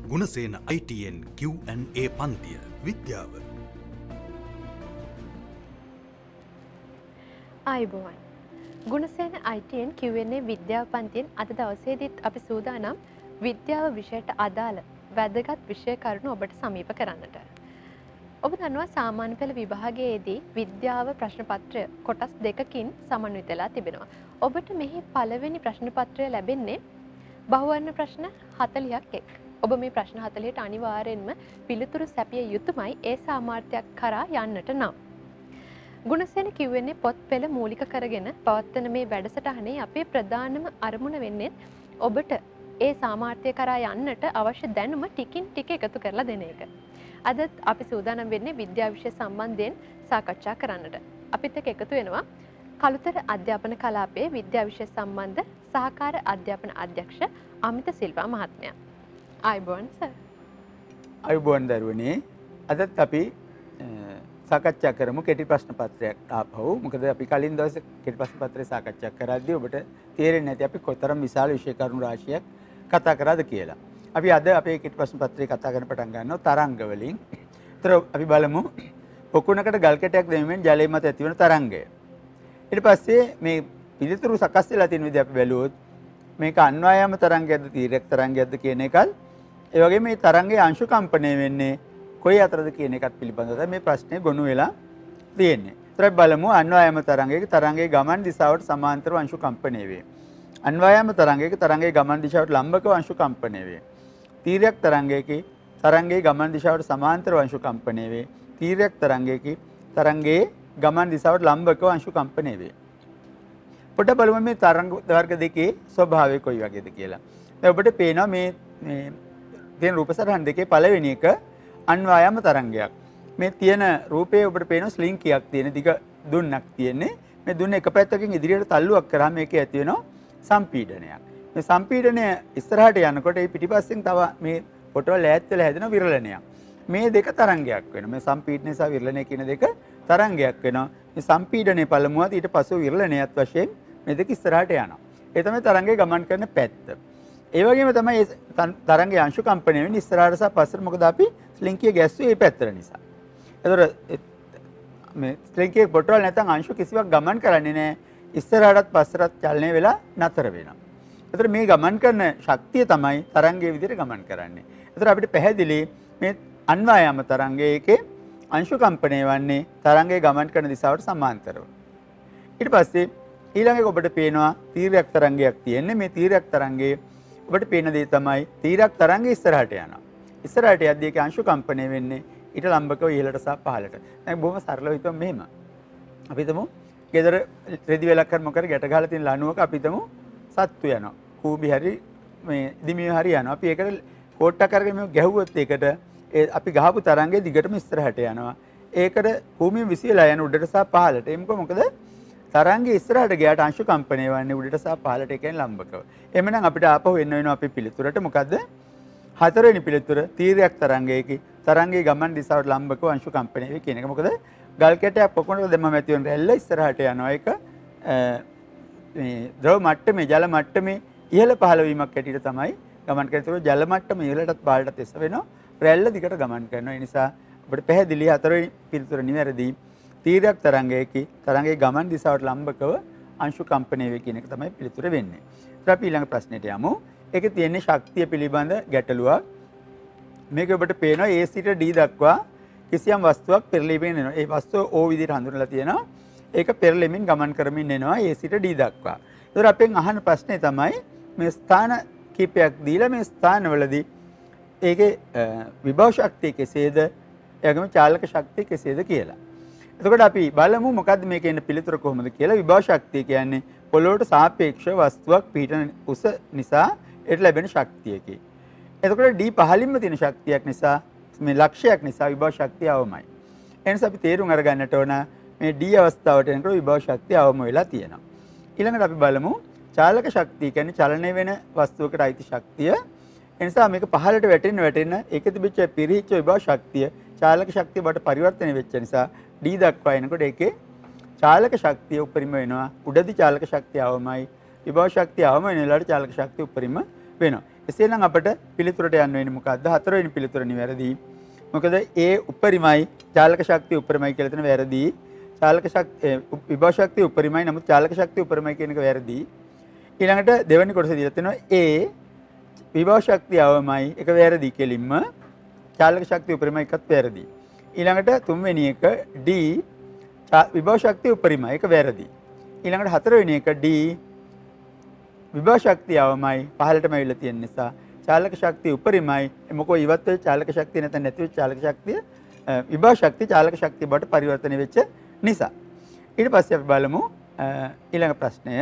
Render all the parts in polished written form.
Gunasena ITN Q&A පන්තිය විද්‍යාව. ආයුබෝවන්. Gunasena ITN Q&A විද්‍යාව පන්තියෙන් අද දවසේදීත් අපි සූදානම් විද්‍යාව විෂයට අදාළ වැදගත් විෂය කරුණු ඔබට සමීප කරන්නට. ඔබ දන්නවා සාමාන්‍ය පෙළ විභාගයේදී විද්‍යාව ප්‍රශ්න පත්‍රය කොටස් දෙකකින් සමන්විත වෙලා තිබෙනවා. ඔබට මෙහි පළවෙනි ප්‍රශ්න පත්‍රය ලැබෙන්නේ බහුවර්ණ ප්‍රශ්න 40ක් එක්. ඔබ මේ ප්‍රශ්න 40ට අනිවාර්යෙන්ම පිළිතුරු සැපිය යුතුමයි ඒ සාමාර්ථයක් කරා යන්නට නම්. ගුණසේන Q&A පොත් පෙළ මූලික කරගෙන පවත්වන මේ වැඩසටහනේ අපේ ප්‍රධානම අරමුණ වෙන්නේ ඔබට ඒ සාමාර්ථය කරා යන්නට අවශ්‍ය දැනුම ටිකින් ටික එකතු කරලා දෙන එක. අදත් අපි සූදානම් වෙන්නේ විද්‍යා විෂය සම්බන්ධයෙන් සාකච්ඡා කරන්නට. අපිත් එක්ක එකතු වෙනවා කළුතර අධ්‍යාපන කලාපයේ විද්‍යා විෂය සම්බන්ධ සහකාර අධ්‍යාපන අධ්‍යක්ෂ අමිත සිල්වා මහත්මයා. ආයුබෝවන් සර්. ආයුබෝවන් දරුවනේ. අදත් අපි සාකච්ඡා කරමු කෙටි ප්‍රශ්න පත්‍රයක් ආපහු. මොකද අපි කලින් දවසේ කෙටි ප්‍රශ්න පත්‍රය සාකච්ඡා කරද්දී ඔබට තේරෙන්නේ නැති අපි කොතරම් විශාල විෂය කරුණු රාශියක් කතා කරාද කියලා. අපි අද අපේ කෙටි ප්‍රශ්න පත්‍රය කතා කරන්න පටන් ගන්නවා තරංග වලින්. ඒතර අපි බලමු පොකුණකට ගල් කැටයක් දැමීමෙන් ජලය මත ඇතිවන තරංගය. ඊට පස්සේ මේ පිළිතුරු සකස් වෙලා තියෙන විදිහ අපි බැලුවොත් මේක අන්වායාම තරංගයක්ද තීරක තරංගයක්ද කියන එකත් ඒ වගේම මේ තරංගයේ අංශු කම්පණය වෙන්නේ කොයි අතරද කියන එකත් පිළිබඳව මේ ප්‍රශ්නේ ගොනු වෙලා තියෙන්නේ. ඒතර අපි බලමු අන්වායාම තරංගයේ ගමන් දිශාවට සමාන්තරව අංශු කම්පණය වේ. අන්වායාම තරංගයේ ගමන් දිශාවට ලම්බකව අංශු කම්පණය වේ. තීරක තරංගයේ ගමන් දිශාවට සමාන්තරව අංශු කම්පණය වේ. තීරක තරංගයේ ගමන් දිශාවට ලම්බකව අංශු කම්පණය වේ. පොඩ බලමු මේ තරංග වර්ග දෙකේ ස්වභාවය කොයි වගේද කියලා. දැන් ඔබට පේනවා මේ තියෙන රූප සටහන් දෙකේ පළවෙනි එක අන්වායාම තරංගයක්. මේ තියෙන රූපයේ ඔබට පේනවා ස්ලින්කියක් තියෙන දිග දුන්නක් තියෙන්නේ. මේ දුන්න එක පැත්තකින් ඉදිරියට තල්ලුවක් කරාම මේකේ ඇති වෙනවා සම්පීඩනයක්. මේ සම්පීඩනය ඉස්සරහට යනකොට ඒ පිටිපස්සෙන් තව මේ පොටවල් ඈත් වෙලා හැදෙන විරලණයක්. මේ දෙක තරංගයක් වෙනවා. මේ සම්පීඩනය සහ විරලණය කියන දෙක තරංගයක් වෙනවා. මේ සම්පීඩනයේ පළමුවත් ඊට පස්ව විරලණයත් වශයෙන් මේ දෙක ඉස්සරහට යනවා. ඒ තමයි තරංගයේ ගමන් කරන පැත්ත. ඒ වගේම තමයි තරංගයේ අංශු කම්පණය වෙන්නේ ඉස්සරහට සහ පස්සට. මොකද අපි ස්ලින්කිය ගැස්සුවේ මේ පැත්තට නිසා. ඒතර මේ ස්ලින්කියේ පොටවල් නැත්නම් අංශු කිසිවක් ගමන් කරන්නේ නැහැ. ඉස්සරහටත් පස්සටත් චලනය වෙලා නතර වෙනවා. ඒතර මේ ගමන් කරන ශක්තිය තමයි තරංගයේ විදිහට ගමන් කරන්නේ. ඒතර අපිට පැහැදිලි මේ අන්වායාම තරංගයේ අංශු කම්පණය වන්නේ තරංගයේ ගමන් කරන දිශාවට සමාන්තරව. ඊට පස්සේ ඊළඟට ඔබට පේනවා තීරයක් තරංගයක් තියෙන්නේ. මේ තීරයක් තරංගයේ ඔබට පේන දේ තමයි තීරයක් තරංගය ඉස්සරහට යනවා. ඉස්සරහට යද්දී ඒකේ අංශු කම්පණය වෙන්නේ ඊට ලම්බකව ඉහළට සහ පහළට. දැන් බොහොම සරලව හිතුවම මෙහෙම. අපි හිතමු ගෙදර රෙදි වෙලක් කර මොකද ගැට ගහලා තියෙන ලණුවක අපි හිතමු සත්තු යනවා. කූඹි හරි මේ දිමිය හරි යනවා. අපි ඒකට කෝට්ටක් අරගෙන මේ ගැහුවොත් ඒකට අපි ගහපු තරංගය දිගටම ඉස්සරහට යනවා. ඒකට භූමිය විසිරලා යන උඩට සහ පහළට. මොකද තරංගය ඉස්සරහට ගියාට අංශු කම්පණය වන්නේ උඩට සහ පහළට. ඒ කියන්නේ ලම්බකව. එහෙමනම් අපිට ආපහු එන්න වෙනවා අපේ පිළිතුරට. මොකද්ද? හතරවෙනි පිළිතුර තීරයක් තරංගයේ ගමන් දිශාවට ලම්බකව අංශු කම්පණය වේ කියන එක. මොකද ගල් කැටයක් පොකුණට දැම්මම ඇති වෙන රැල්ල ඉස්සරහට යනවා. ඒක මේ ද්‍රව මට්ටමේ ජල මට්ටමේ ඉහළ පහළ වීමක් ඇටියට තමයි ගමන් කරන්නේ. ජල මට්ටම ඉහළටත් පහළටත් එස වෙනවා. රැල්ල දිගට ගමන් කරනවා. ඒ නිසා අපිට පැහැදිලි හතරවෙනි පිළිතුර නිවැරදි. තීරයක් තරංගයේ ගමන් දිශාවට ලම්බකව අංශු කම්පණය වේ කියන එක තමයි පිළිතුර වෙන්නේ. ඊට අපි ඊළඟ ප්‍රශ්නෙට යමු. ඒකේ තියෙන්නේ ශක්තිය පිළිබඳ ගැටලුවක්. මේක ඔබට පේනවා A සිට D දක්වා කිසියම් වස්තුවක් පෙරලීමෙන් එනවා. ඒ වස්තුව O විදිහට හඳුන්වලා තියෙනවා. ඒක පෙරලෙමින් ගමන් කරමින් එනවා A සිට D දක්වා. ඒතර අපෙන් අහන ප්‍රශ්නේ තමයි මේ ස්ථාන කීපයක් දීලා මේ ස්ථානවලදී ඒකේ විභව ශක්තිය කෙසේද? එයාගම චාලක ශක්තිය කෙසේද කියලා. එතකොට අපි බලමු මොකද්ද මේකේ ඉන්න පිළිතුර කොහොමද කියලා. විභව ශක්තිය කියන්නේ පොළොවට සාපේක්ෂව වස්තුවක් පිහිටන උස නිසා ඒට ලැබෙන ශක්තියකි. එතකොට D පහළින්ම තියෙන ශක්තියක් නිසා මේ ලක්ෂයක් නිසා විභව ශක්තිය අවමයි. එනිසා අපි තේරුම් අරගන්නට ඕන මේ D අවස්ථාවට එනකොට විභව ශක්තිය අවම වෙලා තියෙනවා. ඊළඟට අපි බලමු චාලක ශක්තිය කියන්නේ චලනය වෙන වස්තුවකට අයිති ශක්තිය. එනිසා මේක පහළට වැටෙන්න ඒක තිබිච්ච පිරිහිච්ච විභව ශක්තිය චාලක ශක්තිය බවට පරිවර්තනය වෙච්ච නිසා D දක්වා එනකොට ඒකේ චාලක ශක්තිය උපරිම වෙනවා. උඩදී චාලක ශක්තිය අවමයි. විභව ශක්තිය අවම වෙන වෙලාවට චාලක ශක්තිය උපරිම වෙනවා. එසේනම් අපිට පිළිතුරට යන්න වෙන්නේ මොකද්ද? හතරවෙනි පිළිතුර නිවැරදි. මොකද ඒ උපරිමයි චාලක ශක්තිය උපරිමයි කියලා තියෙන වැරදි. චාලක ශක්තිය විභව ශක්තිය උපරිමයි නමුත් චාලක ශක්තිය උපරිමයි කියන එක වැරදි. ඊළඟට දෙවෙනි කොටස දීලා තියෙනවා A විභව ශක්තිය අවමයි එක වැරදි කෙලින්ම චාලක ශක්තිය උපරිමයි එකත් වැරදි. ඊළඟට තුන්වෙනි එක D විභව ශක්තිය උපරිමයි එක වැරදි. ඊළඟට හතරවෙනි එක D විභව ශක්තිය අවමයි පහළටම ඇවිල්ලා තියෙන නිසා චාලක ශක්තිය උපරිමයි මොකෝ ඉවත් වෙච්ච චාලක ශක්තිය නැත්නම් නැති වෙච්ච චාලක ශක්තිය විභව ශක්තිය චාලක ශක්තිය බවට පරිවර්තනය වෙච්ච නිසා. ඊට පස්සේ අපි බලමු ඊළඟ ප්‍රශ්නය.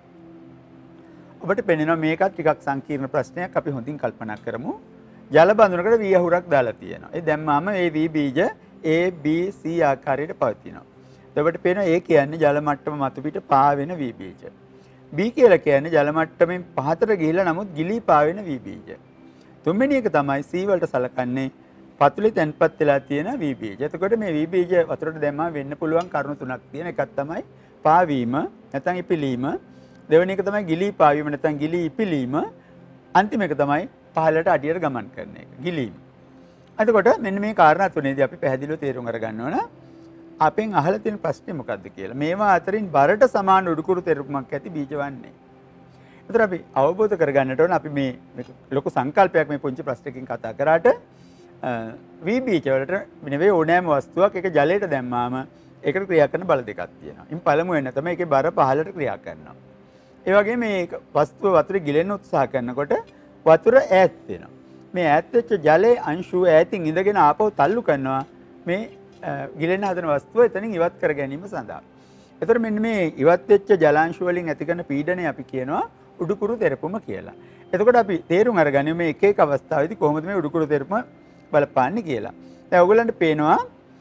ඔබට පෙනෙනවා මේකත් ටිකක් සංකීර්ණ ප්‍රශ්නයක්. අපි හොඳින් කල්පනා කරමු. ජල බඳුනකට V අහුරක් දාලා තියෙනවා. ඒ දැම්මාම ඒ V බීජ A B C ආකාරයට පවතිනවා. ඔබට පේනවා A කියන්නේ ජල මට්ටම මතු පිට පාවෙන V බීජ. B කියලා කියන්නේ ජල මට්ටමින් පහතට ගිහිල්ලා නමුත් ගිලී පාවෙන V බීජ. තුන්වෙනි එක තමයි C වලට සලකන්නේ පතුලේ තැන්පත් වෙලා තියෙන V බීජ. එතකොට මේ V බීජ වතුරට දැම්මම වෙන්න පුළුවන් කරුණු තුනක් තියෙන. එකක් තමයි පාවීම නැත්නම් ඉපිලීම. දෙවෙනි එක තමයි ගිලී පාවීම නැත්නම් ගිලී ඉපිලීම. අන්තිම එක තමයි පහළට අඩියට ගමන් කරන එක. ගිලීම. එතකොට මෙන්න මේ කාරණා තුනේදී අපි පැහැදිලිව තේරුම් අරගන්න ඕන අපෙන් අහලා තියෙන ප්‍රශ්නේ මොකක්ද කියලා. මේවා අතරින් බරට සමාන උඩුකුරු තෙරපුමක් ඇති බීජ වන්නේ. ඒතර අපි අවබෝධ කරගන්නට ඕන අපි මේ ලොකු සංකල්පයක් මේ පුංචි ප්‍රශ්නකින් කතා කරාට V බීජ වලට නෙවෙයි ඕනෑම වස්තුවක් ඒක ජලයට දැම්මාම ඒකට ක්‍රියා කරන බල දෙකක් තියෙනවා. ඉතින් පළමු වෙන තමයි ඒකේ බර පහළට ක්‍රියා කරනවා. ඒ වගේම මේ වස්තුව වතුරේ ගිලෙන්න උත්සාහ කරනකොට වතුර ඈත් වෙනවා. මේ ඈත් වෙච්ච ජලයේ අංශුව ඈතින් ඉඳගෙන ආපහු තල්ලු කරනවා මේ ගිලෙන්න හදන වස්තුව එතනින් ඉවත් කර ගැනීම සඳහා. එතකොට මෙන්න මේ ඉවත් වෙච්ච ජලාංශු වලින් ඇති කරන පීඩනය අපි කියනවා උඩුකුරු තෙරපුම කියලා. එතකොට අපි තේරුම් අරගන්නේ මේ එක එක අවස්ථාවේදී කොහොමද මේ උඩුකුරු තෙරපුම බලපාන්නේ කියලා. දැන් ඔයගොල්ලන්ට පේනවා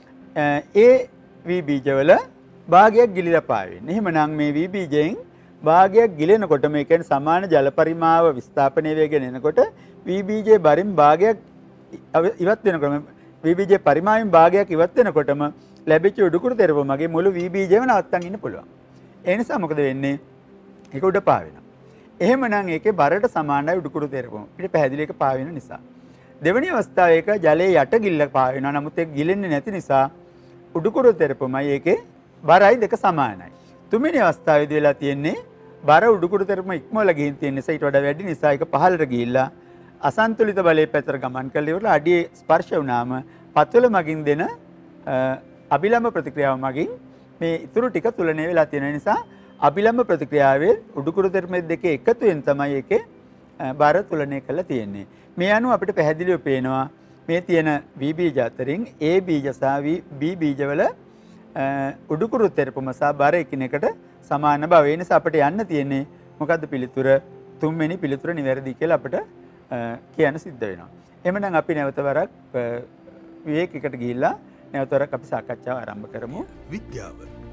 ඒ V බීජවල භාගයක් ගිලිලා පාවෙන්නේ. එහෙමනම් මේ V බීජයෙන් භාගයක් ගිලෙනකොට මේ කියන්නේ සමාන ජල පරිමාව විස්ථාපනය වෙගෙන එනකොට V බීජයේ බරින් භාගයක් ඉවත් වෙනකොට V බීජයේ පරිමාවෙන් භාගයක් ඉවත් වෙනකොටම ලැබිච්ච උඩුකුරු තෙරපුමගේ මුළු V බීජයම නවත්තන් ඉන්න පුළුවන්. ඒ නිසා මොකද වෙන්නේ? ඒක උඩ පාවෙනවා. එහෙමනම් ඒකේ බරට සමානයි උඩුකුරු තෙරපුම. ඊට පැහැදිලි එක පාවෙන නිසා. දෙවෙනි අවස්ථාව ඒක ජලයේ යට ගිල්ල පාවෙනවා. නමුත් ඒක ගිලෙන්නේ නැති නිසා උඩුකුරු තෙරපුමයි ඒකේ බරයි දෙක සමානයි. තුන්වෙනි අවස්ථාවේදී වෙලා තියෙන්නේ බර උඩුකුරු තෙරපුම ඉක්මවලා ගිහින් තියෙන නිසා ඊට වඩා වැඩි නිසා ඒක පහළට ගිහිල්ලා අසන්තුලිත බලයේ පැත්තට ගමන් කරලා ඉවරලා අඩියේ ස්පර්ශ වුණාම පතුල මගින් දෙන අභිලම්බ ප්‍රතික්‍රියාව මගින් මේ ඉතුරු ටික තුලණය වෙලා තියෙන නිසා අභිලම්බ ප්‍රතික්‍රියාවේ උඩුකුරු තෙරපුම දෙකේ එකතුවෙන් තමයි ඒකේ බර තුලණය කරලා තියෙන්නේ. මේ අනුව අපිට පැහැදිලිව පේනවා මේ තියෙන V බීජ අතරින් A බීජ සහ B බීජවල උඩුකුරු තෙරපුම සහ බර එකිනෙකට සමාන බව. ඒ නිසා අපිට යන්න තියෙන්නේ මොකද්ද පිළිතුර? තුන්වෙනි පිළිතුර නිවැරදි කියලා අපිට කියන්න සිද්ධ වෙනවා. එhmenan අපි නැවත වරක් විවේකයකට ගිහිල්ලා නැවත වරක් අපි සාකච්ඡාව ආරම්භ කරමු. විද්‍යාව.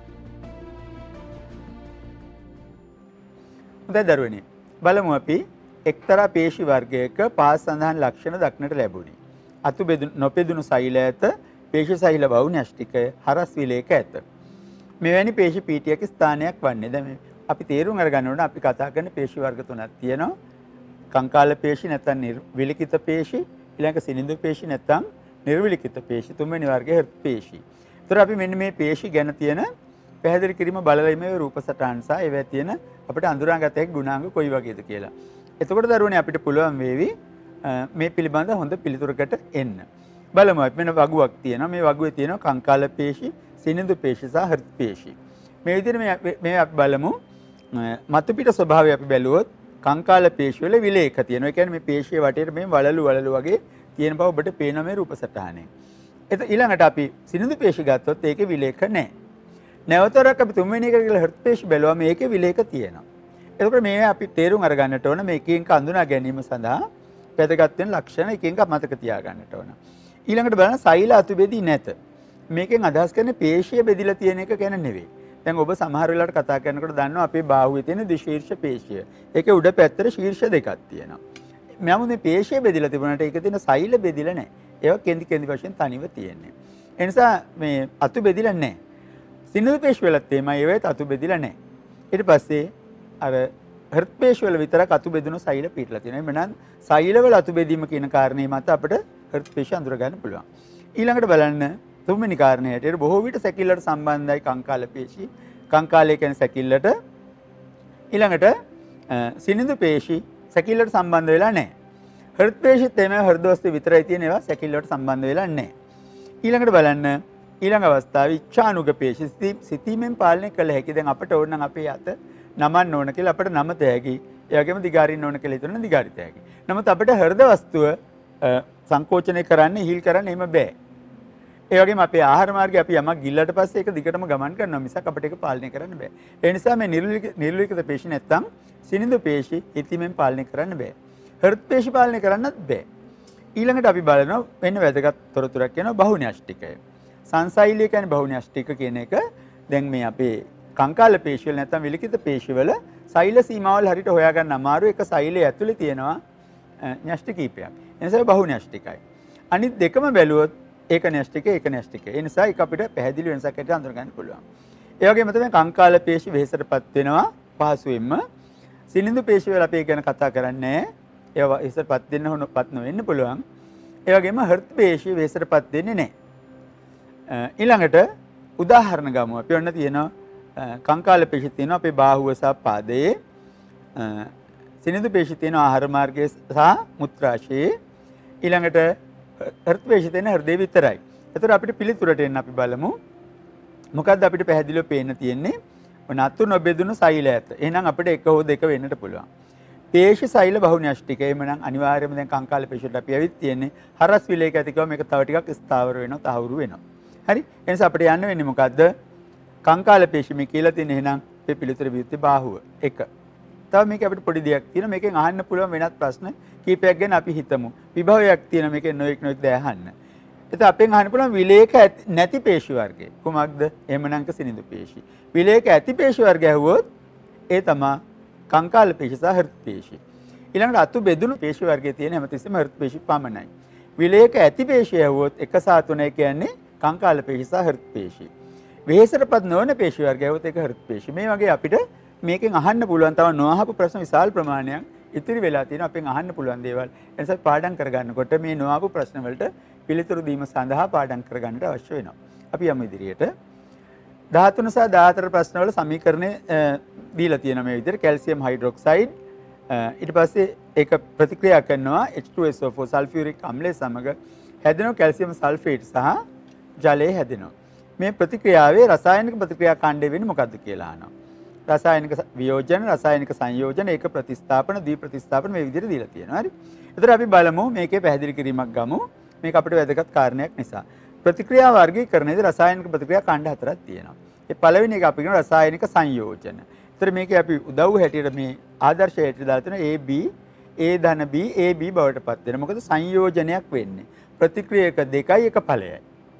හොඳයි දරුවනේ. බලමු අපි එක්තරා පේශි වර්ගයක පාස් සඳහන් ලක්ෂණ දක්නට ලැබුණි. අතු නොපෙදුණු සෛල ඇත, පේශි සෛල බහු න්‍යෂ්ටිකය, හරස් විලේක ඇත. මෙවැනි පේශි පීඨියක ස්ථානයක් වන්නේ. දැන් අපි තේරුම් අරගන්න ඕන අපි කතා කරන පේශි වර්ග තුනක් තියෙනවා. कंकाल पेशी නැත්නම් නිර්විලිකිත පේශි, ඊළඟ සිනිඳු පේශි නැත්නම් නිර්විලිකිත පේශි, තුන්වෙනි වර්ගයේ හෘද පේශි. ඒතර අපි මෙන්න මේ පේශි ගැන තියෙන පැහැදිලි කිරීම බලලා මේ රූප සටහන් සහ ඒවා තියෙන අපිට අඳුරාගත හැකි ගුණාංග කොයි වගේද කියලා. එතකොට දරුවනේ අපිට පුළුවන් වේවි මේ පිළිබඳ හොඳ පිළිතුරකට එන්න. බලමු අපි මෙන්න වගුවක් තියෙනවා. මේ වගුවේ තියෙනවා कंकाल පේශි, සිනිඳු පේශි සහ හෘද පේශි. මේ විදිහට මේ අපි බලමු. මතු පිට ස්වභාවය අපි බැලුවොත් कंकाल पेशी වල විලේඛ තියෙනවා. ඒ කියන්නේ මේ පේශිය වටේට මේ වලලු වගේ තියෙන බව ඔබට පේනවා මේ රූප සටහනේ. ඊළඟට අපි සිනිඳු පේශි ගත්තොත් ඒකේ විලේඛ නැහැ. නැවතරක් අපි තුන්වෙනි එක කියලා හෘද පේශි බැලුවා මේකේ විලේඛ තියෙනවා. එතකොට මේ අපි තේරුම් අරගන්නට ඕන මේ එකින් එක අඳුනා ගැනීම සඳහා වැදගත් වෙන ලක්ෂණ එකින් එක මතක තියාගන්නට ඕන. ඊළඟට බලන්න සෛල අතු බෙදී නැත. මේකෙන් අදහස් කරන්නේ පේශිය බෙදිලා තියෙන එක ගැන නෙවෙයි. දැන් ඔබ සමහර වෙලාවට කතා කරනකොට දන්නවා අපේ බාහුවේ තියෙන ද්විශීර්ෂ පේශිය. ඒකේ උඩ පැත්තට ශීර්ෂ දෙකක් තියෙනවා. නමුත් මේ පේශිය බෙදිලා තිබුණාට ඒකේ තියෙන සෛල බෙදිලා නැහැ. ඒවා කෙන්දි කෙන්දි වශයෙන් තනිව තියෙන්නේ. ඒ නිසා මේ අතු බෙදිලා නැහැ. සිනිඳු පේශි වලත් එමය ඒවත් අතු බෙදිලා නැහැ. ඊට පස්සේ අර හෘද පේශි වල විතරක් අතු බෙදුණු සෛල පිටලා තියෙනවා. එමනම් සෛලවල අතු බෙදීම කියන කාරණේ මත අපිට හෘද පේශි අඳුර ගන්න පුළුවන්. ඊළඟට බලන්න තුන්වෙනි කාරණේ හැටියට බොහෝ විට සැකිල්ලට සම්බන්ධයි කංකාල පේශි. කංකාලය කියන්නේ සැකිල්ලට. ඊළඟට සිනිඳු පේශි සැකිල්ලට සම්බන්ධ වෙලා නැහැ. හෘද පේශිත් එමෙ හෘදවස්තු විතරයි තියෙන ඒවා සැකිල්ලට සම්බන්ධ වෙලා නැහැ. ඊළඟට බලන්න ඊළඟ අවස්ථාවේ ඉච්ඡානුග පේශි සිතීමෙන් පාලනය කළ හැකි. දැන් අපිට ඕන නම් අපේ අත නමන්න ඕන කියලා අපිට නමත හැකි. ඒ වගේම දිගාරින්න ඕන කියලා හිතන දිගාරිත හැකි. නමුත් අපිට හෘද වස්තුව සංකෝචනය කරන්න ඉහිල් කරන්න එහෙම බෑ. ඒ වගේම අපේ ආහාර මාර්ගය අපි යමක් ගිල්ලට පස්සේ ඒක දිගටම ගමන් කරනවා මිසක් අපිට ඒක පාලනය කරන්න බෑ. ඒ නිසා මේ නිර්ලිඛිත පේශි නැත්තම් සිනිඳු පේශි හිතීමෙන් පාලනය කරන්න බෑ. හෘද පේශි පාලනය කරන්නත් බෑ. ඊළඟට අපි බලනවා වෙන වැදගත් තොරතුරක් කියනවා බහුන්‍යෂ්ටිකය. සංසෛලිය කියන්නේ බහුන්‍යෂ්ටික කියන එක දැන් මේ අපේ කංකාල පේශි වල නැත්තම් විලිඛිත පේශි වල සෛල සීමාවල් හරියට හොයාගන්න අමාරු. එක සෛලයේ ඇතුලේ තියෙනවා න්‍යෂ්ටි කීපයක්. ඒ නිසා බහුන්‍යෂ්ටිකයි. අනිත් දෙකම බැලුවොත් ඒක න්‍යෂ්ටික ඒක න්‍යෂ්ටික. ඒ නිසා ඒක අපිට පැහැදිලි වෙනසක් ඇට අඳුර ගන්න පුළුවන්. ඒ වගේම තමයි කංකාල පේශි වෙහෙසටපත් වෙනවා පහසුවෙන්ම. සිනිඳු පේශි වල අපි ගැන කතා කරන්නේ ඒවා වෙහෙසටපත් වෙන්න හොනපත් නොවෙන්න පුළුවන්. ඒ වගේම හෘද පේශි වෙහෙසටපත් වෙන්නේ නැහැ. ඊළඟට උදාහරණ ගමු. අපි ඔන්න තියෙනවා කංකාල පේශි තියෙනවා අපේ බාහුව සහ පාදයේ. සිනිඳු පේශි තියෙනවා ආහාර මාර්ගයේ සහ මුත්‍රාශයේ. ඊළඟට හෘද පේශි තියෙන හෘදේ විතරයි. ඒතර අපිට පිළිතුරට එන්න අපි බලමු. මොකද්ද අපිට පැහැදිලිව පේන්න තියෙන්නේ? නතු නොබෙදුණු සෛල ඇත. එහෙනම් අපිට එක හෝ දෙක වෙන්නට පුළුවන්. පේශි සෛල බහුන්‍යෂ්ටික. එhmenan අනිවාර්යයෙන්ම දැන් කංකාල පේශියට අපි ඇවිත් තියෙන්නේ. හරස් විලේක ඇතිකව මේක තව ටිකක් ස්ථාවර වෙනවා, තහවුරු වෙනවා. හරි? ඒ නිසා අපිට යන්න වෙන්නේ මොකද්ද? කංකාල පේශි මේ කියලා තියෙන එහෙනම් මේ පිළිතුර වියුත්තේ බාහුව. 1. තව මේක අපිට පොඩි දෙයක් තියෙනවා. මේකෙන් අහන්න පුළුවන් වෙනත් ප්‍රශ්න කීපයක් ගැන අපි හිතමු. විභවයක් තියෙනවා මේකෙන් නොඑක් ද අහන්න. එතකොට අපෙන් අහන්න පුළුවන් විලේක නැති පේශි වර්ගය. කුමක්ද? එහෙමනම් සිනිඳු පේශි. විලේක ඇති පේශි වර්ගය ඇහුවොත් ඒ තමයි කංකාල පේශි සහ හෘද පේශි. ඊළඟට අතු බෙදුණු පේශි වර්ගයේ තියෙන හැමතිස්සෙම හෘද පේශි පමණයි. විලේක ඇති පේශි ඇහුවොත් 1 සහ 3 කියන්නේ කංකාල පේශි සහ හෘද පේශි. වෙහෙසටපත් නොවන පේශි වර්ගය ඇහුවොත් ඒක හෘද පේශි. මේ වගේ අපිට මේකෙන් අහන්න පුළුවන් තව නොඅහපු ප්‍රශ්න විශාල ප්‍රමාණයක් ඉතිරි වෙලා තියෙනවා. අපෙන් අහන්න පුළුවන් දේවල්. ඒ නිසා පාඩම් කරගන්නකොට මේ නොඅහපු ප්‍රශ්න වලට පිළිතුරු දීම සඳහා පාඩම් කරගන්නට අවශ්‍ය වෙනවා. අපි යමු ඉදිරියට. 13 සහ 14 ප්‍රශ්න වල සමීකරණය දීලා තියෙනවා මේ විදිහට. කැල්සියම් හයිඩ්‍රොක්සයිඩ් ඊට පස්සේ ඒක ප්‍රතික්‍රියා කරනවා H2SO4 සල්ෆියුරික් අම්ලය සමග හැදෙන කැල්සියම් සල්ෆේට් සහ ජලය හැදෙනවා. මේ ප්‍රතික්‍රියාවේ රසායනික ප්‍රතික්‍රියා කාණ්ඩය වෙන්නේ මොකද්ද කියලා අහනවා. රසායනික වියෝජන, රසායනික සංයෝජන, ඒක ප්‍රතිස්ථාපන, දී ප්‍රතිස්ථාපන මේ විදිහට දීලා තියෙනවා. හරි. එතකොට අපි බලමු මේකේ පැහැදිලි කිරීමක් ගමු. මේක අපිට වැදගත් කාරණයක් නිසා. ප්‍රතික්‍රියා වර්ගීකරණයේදී රසායනික ප්‍රතික්‍රියා කාණ්ඩ හතරක් තියෙනවා. ඒ පළවෙනි එක අපි කියන රසායනික සංයෝජන. එතකොට මේකේ අපි උදව් හැටියට මේ ආදර්ශ හැටියට දාලා තියෙනවා AB A ධන B AB බවට පත් වෙනවා. මොකද සංයෝජනයක් වෙන්නේ. ප්‍රතික්‍රියක දෙකයි එක ඵලයයි.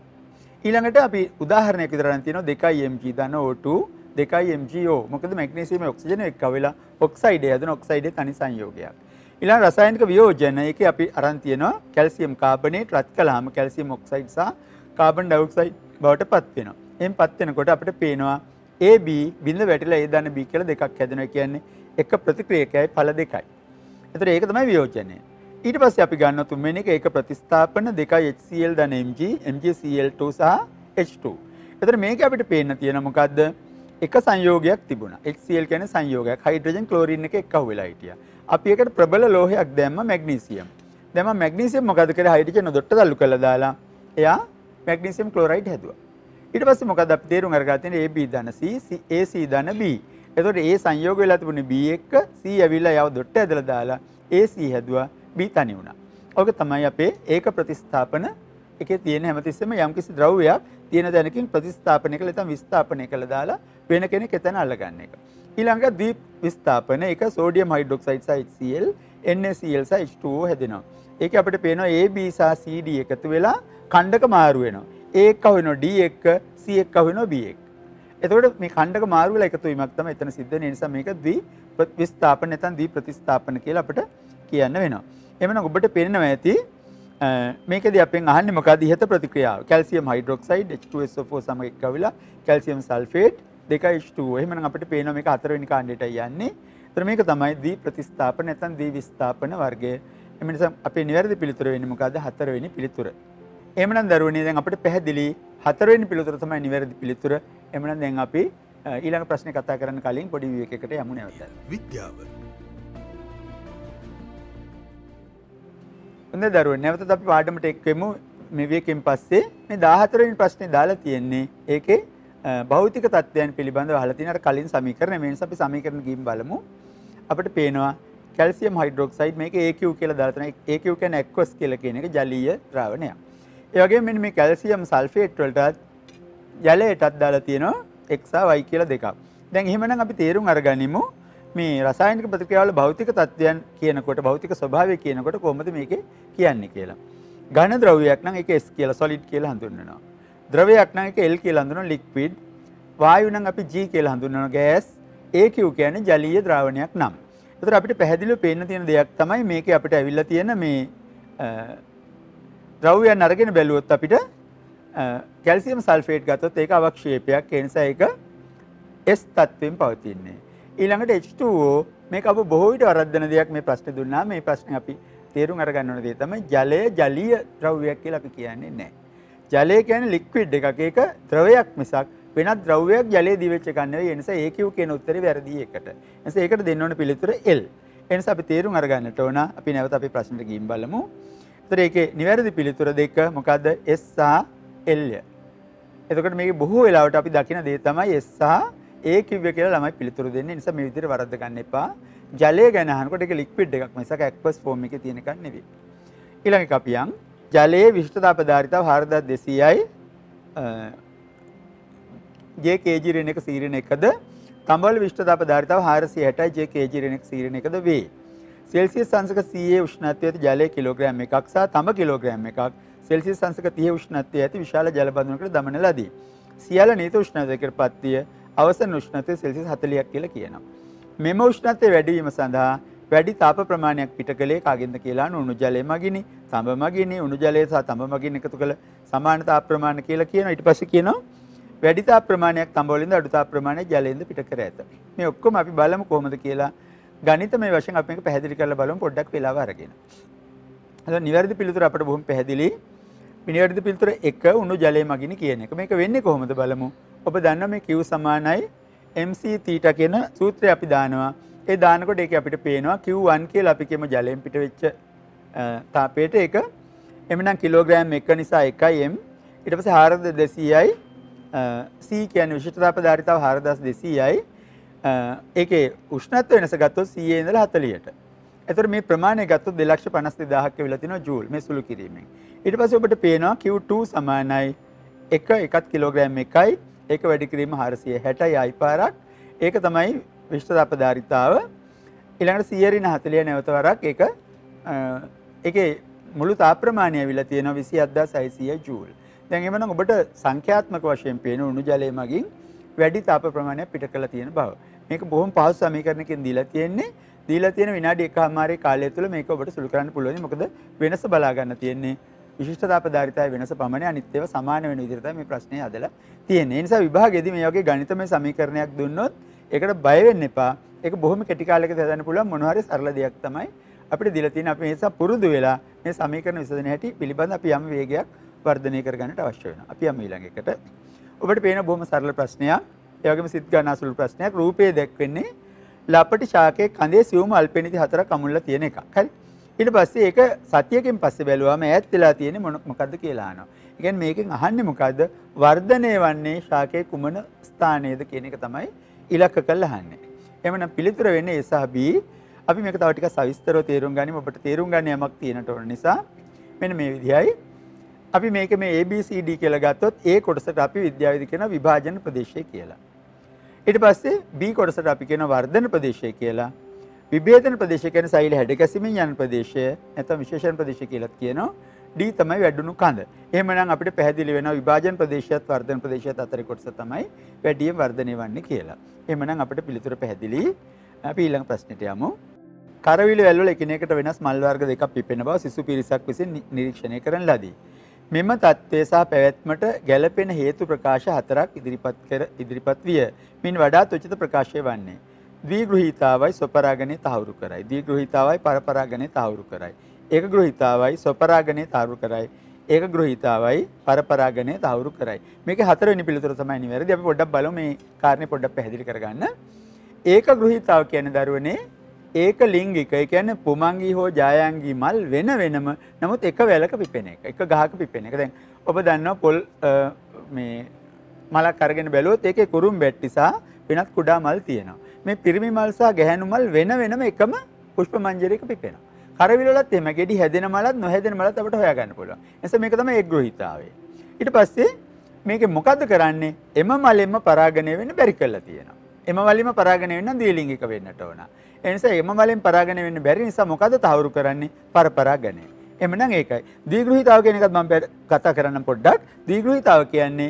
ඊළඟට අපි උදාහරණයක් විතර ගන්න තියෙනවා 2 Mg ධන O2 2 MgO. මොකද මැග්නීසියම් ඔක්සිජන් එක්ක වෙලා ඔක්සයිඩය හදන ඔක්සයිඩේ තනි සංයෝගයක්. ඊළඟ රසායනික වියෝජන එකේ අපි අරන් තියෙනවා කැල්සියම් කාබනේට් රත් කළාම කැල්සියම් ඔක්සයිඩ් සහ කාබන් ඩයොක්සයිඩ් බවට පත් වෙනවා. එම් පත් වෙනකොට අපිට පේනවා AB බිඳ වැටිලා A ධන B කියලා දෙකක් හැදෙනවා. කියන්නේ එක ප්‍රතික්‍රියකයි ඵල දෙකයි. එතකොට ඒක තමයි වියෝජනය. ඊට පස්සේ අපි ගන්නවා තුන්වෙනි එක ඒක ප්‍රතිස්ථාපන 2 HCl ධන Mg MgCl2 සහ H2. එතකොට මේක අපිට පේන්න තියෙන මොකද්ද? එක සංයෝගයක් තිබුණා. HCl කියන්නේ සංයෝගයක්. හයිඩ්‍රජන් ක්ලෝරින් එක එක්කහුව වෙලා හිටියා. අපි ඒකට ප්‍රබල ලෝහයක් දැම්ම මැග්නීසියම්. දැන් මම මැග්නීසියම් මොකද කරේ? හයිඩ්‍රජන් දොට්ට තල්ලු කරලා දාලා එයා මැග්නීසියම් ක්ලෝරයිඩ් හැදුවා. ඊට පස්සේ මොකද අපි තේරුම් අරගත්තේ AB ධන C AC ධන B. එතකොට A සංයෝග වෙලා තිබුණේ B එක්ක C ඇවිල්ලා යව දොට්ට ඇදලා දාලා AC හැදුවා B තනි වුණා. ඔක තමයි අපේ ඒක ප්‍රතිස්ථාපන එකේ තියෙන හැමතිස්සෙම යම්කිසි ද්‍රව්‍යයක් තියෙන තැනකින් ප්‍රතිස්ථාපනය කළා නැත්නම් විස්ථාපනය කළා දාලා වෙන කෙනෙක් එතන අල්ලගන්න එක. ඊළඟ ද්වීප විස්ථාපන එක සෝඩියම් හයිඩ්‍රොක්සයිඩ් සහ HCl NaCl සහ H2O හැදෙනවා. ඒකේ අපිට පේනවා AB සහ CD එකතු වෙලා ඛණ්ඩක මාරු වෙනවා. A එක්ක වෙනවා D එක්ක C එක්ක වෙනවා B එක්ක. එතකොට මේ ඛණ්ඩක මාරු වෙලා එකතු වීමක් තමයි එතන සිද්ධ වෙන්නේ. ඒ නිසා මේක ද්වීප විස්ථාපන නැත්නම් ද්වීප ප්‍රතිස්ථාපන කියලා අපිට කියන්න වෙනවා. එhmenan ඔබට පේනවා ඇති මේකදී අපෙන් අහන්නේ මොකක්ද ඉහත ප්‍රතික්‍රියාව? කැල්සියම් හයිඩ්‍රොක්සයිඩ් H2SO4 සමග එක්ක වෙලා කැල්සියම් සල්ෆේට් 2H2O. එහෙනම් අපිට පේනවා මේක හතරවෙනි කාණ්ඩයට යන්නේ. ඒතර මේක තමයි ද්වි ප්‍රතිස්ථාපන නැත්නම් ද්වි විස්ථාපන වර්ගය. එම නිසා අපේ නිවැරදි පිළිතුර වෙන්නේ මොකද්ද? 4 වෙනි පිළිතුර. එහෙමනම් දරුවනේ දැන් අපිට පැහැදිලි 4 වෙනි පිළිතුර තමයි නිවැරදි පිළිතුර. එහෙමනම් දැන් අපි ඊළඟ ප්‍රශ්නේ කතා කරන්න කලින් පොඩි විවේකයකට යමු නැවත. විද්‍යාව. හොඳයි දරුවනේ නැවතත් අපි පාඩමට එක්වෙමු. මේ විවේකයෙන් පස්සේ මේ 14 වෙනි ප්‍රශ්නේ දාලා තියෙන්නේ ඒකේ භෞතික තත්ත්වයන් පිළිබඳව අහලා තියෙන අර කලින් සමීකරණ. මේ නිසා අපි සමීකරණ ගිහින් බලමු. අපිට පේනවා කැල්සියම් හයිඩ්‍රොක්සයිඩ් මේක AQ කියලා දාලා තියෙනවා. AQ කියන්නේ ඇක්වස් කියලා කියන එක ජලීය ද්‍රාවණයක්. ඒ වගේම මෙන්න මේ කැල්සියම් සල්ෆේට් වලටත් ජලයටත් දාලා තියෙනවා X සහ Y කියලා දෙකක්. දැන් එහෙමනම් අපි තේරුම් අරගනිමු මේ රසායනික ප්‍රතික්‍රියාවල භෞතික තත්ත්වයන් කියනකොට භෞතික ස්වභාවය කියනකොට කොහොමද මේකේ කියන්නේ කියලා. ඝන ද්‍රව්‍යයක් නම් ඒක S කියලා solid කියලා හඳුන්වනවා. ද්‍රවයක් නම් ඒක L කියලා හඳුන්වනවා liquid. වායු නම් අපි G කියලා හඳුන්වනවා gas. AQ කියන්නේ ජලීය ද්‍රාවණයක් නම්. ඒතර අපිට පැහැදිලිව පේන්න තියෙන දෙයක් තමයි මේකේ අපිට ඇවිල්ලා තියෙන මේ ද්‍රව්‍යයන් අරගෙන බැලුවොත් අපිට කැල්සියම් සල්ෆේට් ගත්තොත් ඒක අවක්ෂේපයක්. ඒ නිසා ඒක S තත්ත්වයෙන් පවතින්නේ. ඊළඟට H2O මේක අප බොහෝ විට වරද්දන දෙයක් මේ ප්‍රශ්නේ දුන්නා. මේ ප්‍රශ්නේ අපි තේරුම් අරගන්න ඕන දේ තමයි ජලය ජලීය ද්‍රව්‍යයක් කියලා අපි කියන්නේ නැහැ. ජලය කියන්නේ ලික්විඩ් එකක්. ඒක ද්‍රවයක් මිසක් වෙනත් ද්‍රව්‍යයක් ජලයේ දිවෙච්ච එකක් නෙවෙයි. ඒ නිසා AQ කියන උත්තරේ වැරදි එකට. ඒ නිසා ඒකට දෙන්න ඕන පිළිතුර L. ඒ නිසා අපි තේරුම් අරගන්නට ඕන. අපි නැවත අපේ ප්‍රශ්නෙට ගිහින් බලමු. ඒතර ඒකේ නිවැරදි පිළිතුර දෙක මොකද්ද? S සහ L. එතකොට මේකේ බොහෝ වෙලාවට අපි දකින දේ තමයි S සහ A කිව්වේ කියලා ළමයි පිළිතුරු දෙන්නේ. ඒ නිසා මේ විදිහට වරද්ද ගන්න එපා. ජලය ගැන අහනකොට ඒක ලික්විඩ් එකක් මිසක ඇක්වස් ෆෝම් එකේ තියෙන එකක් නෙවෙයි. ඊළඟ එක අපි යන් ජලයේ විශිෂ්ටතා පදාර්ථතාව 4200යි J kg ඍණ 1 C ඍණ 1ද තඹවල විශිෂ්ටතා පදාර්ථතාව 460යි J kg ඍණ 1 C ඍණ 1ද වේ. සෙල්සියස් අංශක 100 උෂ්ණත්වයේ ඇති ජලයේ කිලෝග්‍රෑම් එකක් සහ තඹ කිලෝග්‍රෑම් එකක් සෙල්සියස් අංශක 30 උෂ්ණත්වයේ ඇති විශාල ජල බඳුනකට දමන ලදී. සියල්ල නියත උෂ්ණත්වයකට පත්විය අවසන් උෂ්ණත්වය සෙල්සියස් 40ක් කියලා කියනවා. මෙම උෂ්ණත්වය වැඩි වීම සඳහා වැඩි තාප ප්‍රමාණයක් පිට කළේ කාගෙන්ද කියලා උණු ජලය මගිනි, තඹ මගිනි, උණු ජලය සහ තඹ මගින් එකතු කළ සමාන තාප ප්‍රමාණ කියලා කියනවා. ඊට පස්සේ කියනවා වැඩි තාප ප්‍රමාණයක් තඹ වලින්ද අඩු තාප ප්‍රමාණයක් ජලයෙන්ද පිට කර ඇත. මේ ඔක්කොම අපි බලමු කොහොමද කියලා. ගණිතමය වශයෙන් අපි මේක පැහැදිලි කරලා බලමු පොඩ්ඩක් වෙලාව අරගෙන. හරි නිවැරදි පිළිතුර අපිට බොහොම පැහැදිලි. නිවැරදි පිළිතුර 1 උණු ජලය මගිනි කියන එක. මේක වෙන්නේ කොහොමද බලමු. ඔබ දන්නවා මේ Q සමානයි MC θ කියන සූත්‍රය අපි දානවා. ඒ දානකොට ඒක අපිට පේනවා Q1 කියලා අපි කියමු ජලයෙන් පිට වෙච්ච තාපයට ඒක. එමනම් කිලෝග්‍රෑම් 1 නිසා 1යි m. ඊට පස්සේ 4200යි C කියන්නේ විශිෂ්ටතා පදාර්ථතාව 4200යි. ඒකේ උෂ්ණත්ව වෙනස ගත්තොත් 100 ඉඳලා 40ට. එතකොට මේ ප්‍රමාණය ගත්තොත් 252000ක් වෙලා තිනවා ජූල් මේ සුළු කිරීමෙන්. ඊට පස්සේ ඔබට පේනවා Q2 සමානයි 1 කිලෝග්‍රෑම් 1යි. ඒක වැඩි කිරීම 460යි ආයි පාරක්. ඒක තමයි විශිෂ්ටතා පදාර්ථතාව. ඊළඟට 100 ඍණ 40 නැවත වරක් ඒක ඒකේ මුළු තාප ප්‍රමාණය ඇවිල්ලා තියෙනවා 27600 ජූල්. දැන් එවනම් ඔබට සංඛ්‍යාත්මක වශයෙන් පේන උණු ජලය මගින් වැඩි තාප ප්‍රමාණයක් පිට කරලා තියෙන බව. මේක බොහොම පහසු සමීකරණකින් දීලා තියෙන්නේ. දීලා තියෙන විනාඩි 1මාරේ කාලය තුළ මේක ඔබට සුළු කරන්න පුළුවන්. මොකද වෙනස බලා ගන්න තියෙන්නේ. විශිෂ්ටතා පදාර්ථය වෙනස පමණයි අනිත් ඒවා සමාන වෙන විදිහට තමයි මේ ප්‍රශ්නේ හදලා තියෙන්නේ. ඒ නිසා විභාගයේදී මේ වගේ ගණිතමය සමීකරණයක් දුන්නොත් ඒකට බය වෙන්න එපා. ඒක බොහොම කෙටි කාලයකට හදන්න පුළුවන් මොනවා හරි සරල දෙයක් තමයි අපිට දීලා තියෙන්නේ. අපි ඒ නිසා පුරුදු වෙලා මේ සමීකරණ විසඳන හැටි පිළිබඳ අපි යම් වේගයක් වර්ධනය කරගන්නට අවශ්‍ය වෙනවා. අපි යමු ඊළඟ එකට. ඔබට පේන බොහොම සරල ප්‍රශ්නයක්. ඒ වගේම සිත් ගන්න අසුළු ප්‍රශ්නයක්. රූපයේ දැක්වෙන්නේ ලපටි ශාකයේ කඳේ සියුම් අල්පෙනිති 4ක් අමුල්ලා තියෙන එකක්. හරි. ඊට පස්සේ ඒක සතියකින් පස්සේ බැලුවාම ඈත් වෙලා තියෙන්නේ මොකද්ද කියලා අහනවා. ඒ කියන්නේ මේකෙන් අහන්නේ මොකද්ද? වර්ධනය වන්නේ ශාකයේ කුමන ස්ථානයේද කියන එක තමයි ඉලක්ක කරලා අහන්නේ. එහෙනම් පිළිතුර වෙන්නේ A සහ B. අපි මේක තව ටිකක් සවිස්තරව තේරුම් ගනිමු. ඔබට තේරුම් ගන්න යමක් තියෙනට ඕන නිසා මෙන්න මේ විදිහයි. අපි මේක මේ ABCD කියලා ගත්තොත් A කොටසට අපි විද්‍යාවේදී කියන විභාජන ප්‍රදේශය කියලා. ඊට පස්සේ B කොටසට අපි කියන වර්ධන ප්‍රදේශය කියලා. විභේදන ප්‍රදේශය කියන්නේ සෛල හැඩ ගැසීමෙන් යන ප්‍රදේශය නැත්නම් විශේෂණ ප්‍රදේශය කියලාත් කියනවා. D තමයි වැඩුණු කඳ. එහෙමනම් අපිට පැහැදිලි වෙනවා විභාජන ප්‍රදේශයත් වර්ධන ප්‍රදේශයත් අතරේ කොටස තමයි වැඩියෙන් වර්ධනය වන්නේ කියලා. එහෙමනම් අපිට පිළිතුර පැහැදිලි. අපි ඊළඟ ප්‍රශ්නෙට යමු. කරවිල වැල් වල එකිනෙකට වෙනස් මල් වර්ග දෙකක් පිපෙන බව සිසු පිරිසක් විසින් නිරීක්ෂණය කරන ලදී. මෙම තත්ත්වය සහ පැවැත්මට ගැළපෙන හේතු ප්‍රකාශ 4ක් ඉදිරිපත් විය. මින් වඩාත් උචිත ප්‍රකාශය වන්නේ ද්විග්‍රහීතාවයි ස්වපරාගණේ තහවුරු කරයි. ද්විග්‍රහීතාවයි පරපරාගණේ තහවුරු කරයි. ඒකග්‍රහීතාවයි ස්වපරාගණේ තහවුරු කරයි. ඒකග්‍රහීතාවයි පරපරාගණේ තහවුරු කරයි. මේකේ හතරවෙනි පිළිතුර තමයි නිවැරදි. අපි පොඩ්ඩක් බලමු මේ කාරණේ පොඩ්ඩක් පැහැදිලි කරගන්න. ඒකග්‍රහීතාව කියන්නේ දරුවනේ ඒක ලිංගික. ඒ කියන්නේ පුමංගී හෝ ජායංගී මල් වෙන වෙනම නමුත් එක වැලක පිපෙන එක. එක ගහක පිපෙන එක. දැන් ඔබ දන්නවා පොල් මේ මලක් අරගෙන බැලුවොත් ඒකේ කුරුම් බැට්ටි සහ වෙනත් කුඩා මල් තියෙනවා. මේ පිරිමි මල් සහ ගැහැණු මල් වෙන වෙනම එකම පුෂ්ප මංජරයක පිපෙනවා. කරවිල වලත් එහෙම ගෙඩි හැදෙන මලත් නොහැදෙන මලත් අපිට හොයාගන්න පුළුවන්. එනිසා මේක තමයි ඒකග්‍රහීතාවය. ඊට පස්සේ මේකේ මොකද්ද කරන්නේ? එම මලෙන්ම පරාගණය වෙන්න බැරි කරලා තියෙනවා. එම මලෙන්ම පරාගණය වෙන්න ද්විලිංගික වෙන්නට ඕන. ඒ නිසා එම මලෙන් පරාගණය වෙන්න බැරි නිසා මොකද්ද තහවුරු කරන්නේ? පරපරාගණය. එhmenan ඒකයි. ද්විග්‍රහීතාව කියන එකත් මම කතා කරන්නම් පොඩ්ඩක්. ද්විග්‍රහීතාව කියන්නේ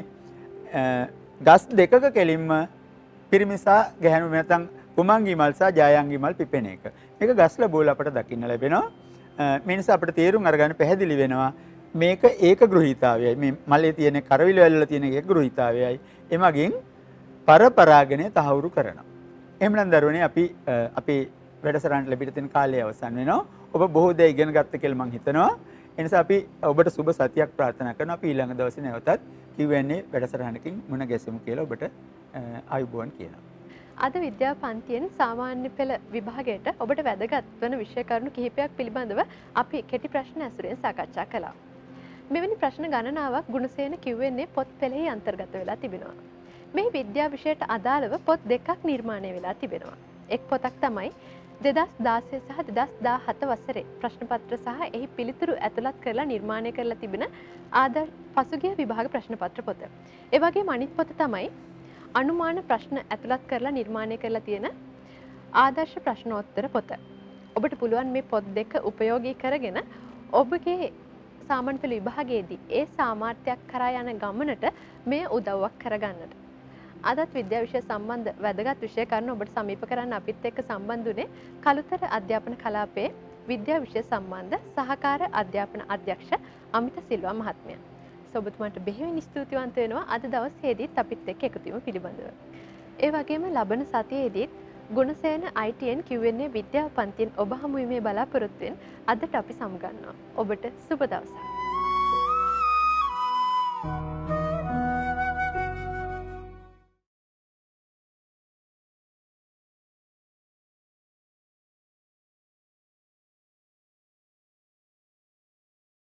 ගස් දෙකක කෙලින්ම පිරිමි සහ ගැහැණු නැත්නම් කුමංගී මල් සහ ජායංගී මල් පිපෙන එක. මේක ගස්ල බෝල අපට දකින්න ලැබෙනවා. මේ නිසා අපිට තේරුම් අරගන්න පැහැදිලි වෙනවා මේක ඒකග්‍රහීතාවයයි. මේ මලේ තියෙන කරවිල වල තියෙන ඒකග්‍රහීතාවයයි. එමගින් පරපරාගණය තහවුරු කරනවා. එහෙමනම් දරුවනේ අපි වැඩසටහනට ලැබිට තියෙන කාලය අවසන් වෙනවා. ඔබ බොහෝ දේ ඉගෙන ගත්ත කියලා මම හිතනවා. ඒ නිසා අපි ඔබට සුබ සතියක් ප්‍රාර්ථනා කරනවා. අපි ඊළඟ දවසේ නැවතත් Q&A වැඩසටහනකින් මුණ ගැසෙමු කියලා ඔබට ආයුබෝවන් කියනවා. අද විද්‍යා පන්තියෙන් සාමාන්‍ය පෙළ විභාගයට ඔබට වැදගත් වන විෂය කරුණු කිහිපයක් පිළිබඳව අපි කෙටි ප්‍රශ්න ඇසුරෙන් සාකච්ඡා කළා. මෙවැනි ප්‍රශ්න ගණනාවක් ගුණසේන Q&A පොත් පෙළෙහි අන්තර්ගත වෙලා තිබෙනවා. මේ විද්‍යා විෂයට අදාළව පොත් දෙකක් නිර්මාණය වෙලා තිබෙනවා. එක් පොතක් තමයි 2016 සහ 2017 වසරේ ප්‍රශ්න පත්‍ර සහ එහි පිළිතුරු ඇතුළත් කරලා නිර්මාණය කරලා තිබෙන පසුගිය විභාග ප්‍රශ්න පත්‍ර පොත. ඒ වගේම අනිත් පොත තමයි අනුමාන ප්‍රශ්න ඇතුළත් කරලා නිර්මාණය කරලා තියෙන ආදර්ශ ප්‍රශ්නෝත්තර පොත. ඔබට පුළුවන් මේ පොත් දෙක උපයෝගී කරගෙන ඔබගේ සාමාන්‍ය පෙළ විභාගයේදී ඒ සාමාර්ථයක් කරා යන ගමනට මේ උදව්වක් කරගන්නට. අදත් විද්‍යා විෂය සම්බන්ධ වැදගත් විෂය කරුණු ඔබට සමීප කරන්න අපිත් එක්ක සම්බන්ධ වුණේ කළුතර අධ්‍යාපන කලාපයේ විද්‍යා විෂය සම්බන්ධ සහකාර අධ්‍යාපන අධ්‍යක්ෂ අමිත සිල්වා මහත්මයා. ඔබතුමාට බෙහෙවින් ස්තුතිවන්ත වෙනවා අද දවසේදීත් අපිත් එක්ක එකතු වීම පිළිබඳව. ඒ වගේම ලබන සතියේදීත් ගුණසේන ITN Q&A විද්‍යා පන්තියෙන් ඔබ හමු වීමේ බලාපොරොත්තුවෙන් අදට අපි සමුගන්නවා. ඔබට සුබ දවසක්.